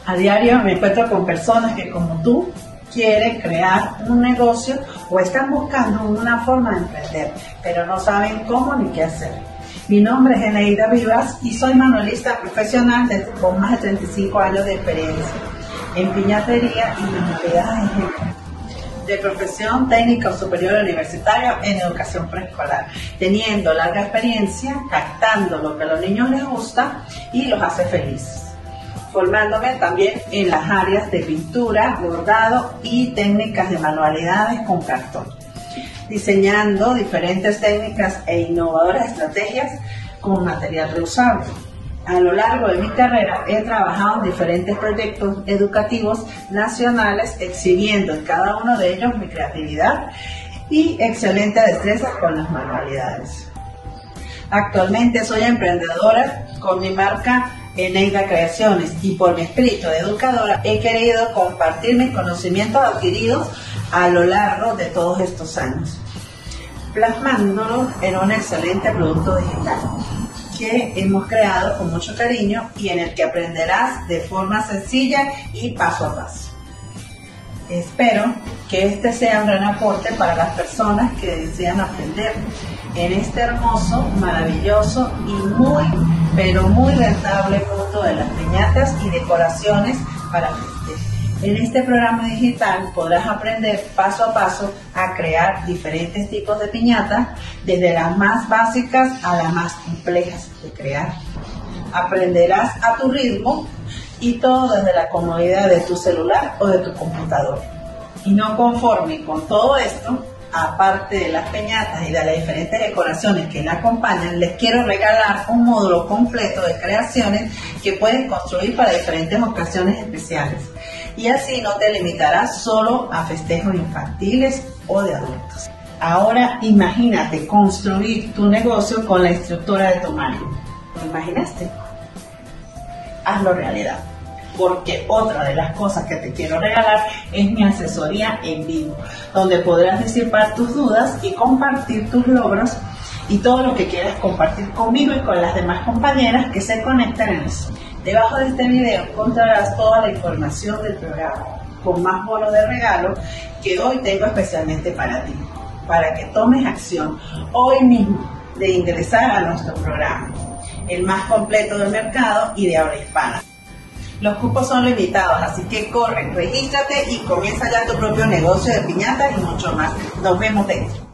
A diario me encuentro con personas que, como tú, quieren crear un negocio o están buscando una forma de emprender, pero no saben cómo ni qué hacer. Mi nombre es Eneida Vivas y soy manualista profesional con más de 35 años de experiencia en piñatería y manualidades de profesión técnica o superior universitaria en educación preescolar, teniendo larga experiencia captando lo que a los niños les gusta y los hace felices, formándome también en las áreas de pintura, bordado y técnicas de manualidades con cartón, diseñando diferentes técnicas e innovadoras estrategias con material reusable. A lo largo de mi carrera he trabajado en diferentes proyectos educativos nacionales, exhibiendo en cada uno de ellos mi creatividad y excelente destreza con las manualidades. Actualmente soy emprendedora con mi marca Eneida Creaciones y por mi espíritu de educadora he querido compartir mis conocimientos adquiridos a lo largo de todos estos años, plasmándolos en un excelente producto digital que hemos creado con mucho cariño y en el que aprenderás de forma sencilla y paso a paso. Espero que este sea un gran aporte para las personas que desean aprender en este hermoso, maravilloso y muy, pero muy rentable mundo de las piñatas y decoraciones para festejos. En este programa digital podrás aprender paso a paso a crear diferentes tipos de piñatas, desde las más básicas a las más complejas de crear. Aprenderás a tu ritmo y todo desde la comodidad de tu celular o de tu computador. Y no conforme con todo esto, aparte de las piñatas y de las diferentes decoraciones que la acompañan, les quiero regalar un módulo completo de creaciones que puedes construir para diferentes ocasiones especiales. Y así no te limitarás solo a festejos infantiles o de adultos. Ahora imagínate construir tu negocio con la instructora de tu marca. ¿Te imaginaste? Hazlo realidad. Porque otra de las cosas que te quiero regalar es mi asesoría en vivo, donde podrás disipar tus dudas y compartir tus logros y todo lo que quieras compartir conmigo y con las demás compañeras que se conectan en eso. Debajo de este video encontrarás toda la información del programa, con más bonos de regalo que hoy tengo especialmente para ti, para que tomes acción hoy mismo de ingresar a nuestro programa, el más completo del mercado y de habla hispana. Los cupos son limitados, así que corre, regístrate y comienza ya tu propio negocio de piñatas y mucho más. Nos vemos dentro.